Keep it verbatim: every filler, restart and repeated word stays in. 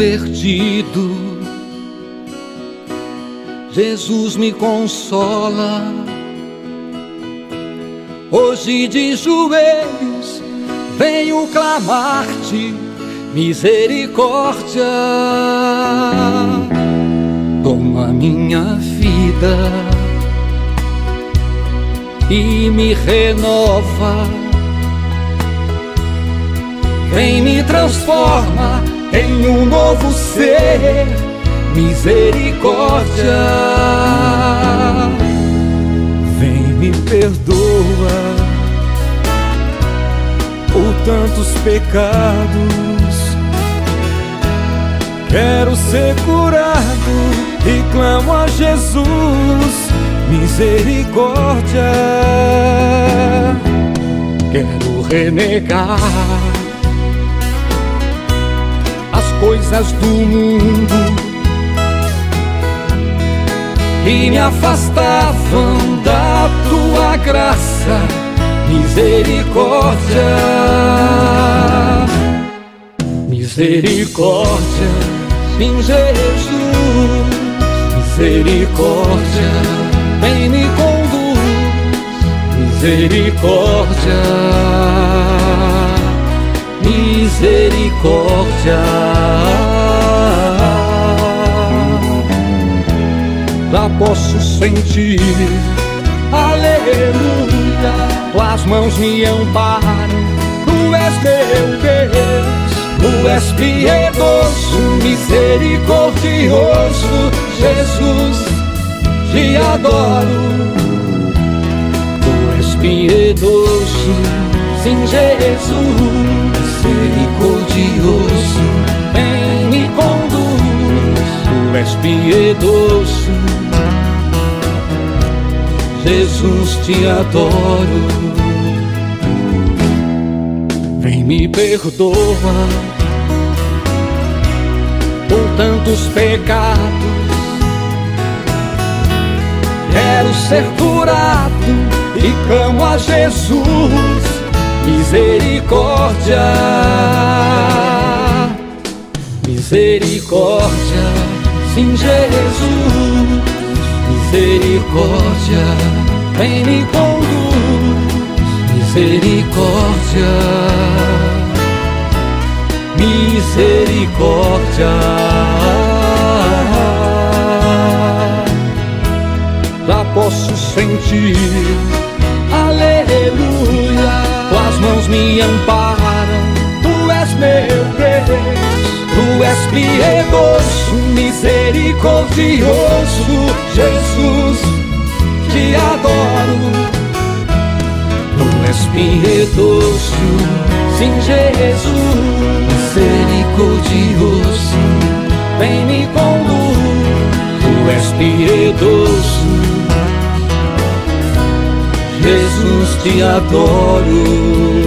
perdido, Jesus me consola. Hoje de joelhos venho clamar-te misericórdia. Toma minha vida e me renova. Vem, me transforma em um novo ser, misericórdia. Vem, me perdoa por tantos pecados. Quero ser curado e clamo a Jesus, misericórdia. Quero renegar as coisas do mundo que me afastavam da tua graça, misericórdia. Misericórdia, sim, Jesus, misericórdia, vem me conduz, misericórdia, misericórdia. Já posso sentir, aleluia, tuas mãos me amparam, tu és meu Deus, tu és piedoso, misericordioso, Jesus, te adoro. Tu és piedoso, sim, Jesus, misericordioso, vem me conduz. Tu és piedoso, Jesus, te adoro. Vem, me perdoa por tantos pecados. Quero ser curado e clamo a Jesus, misericórdia. Misericórdia, sim, Jesus, misericórdia, vem me conduz, misericórdia, misericórdia. Já posso sentir, aleluia, tuas mãos me amparam, tu és meu Deus, tu és piedoso, misericordioso, Jesus, te adoro. Tu és piedoso, sim, Jesus, misericordioso, vem me conduz. Tu és piedoso, Jesus, te adoro.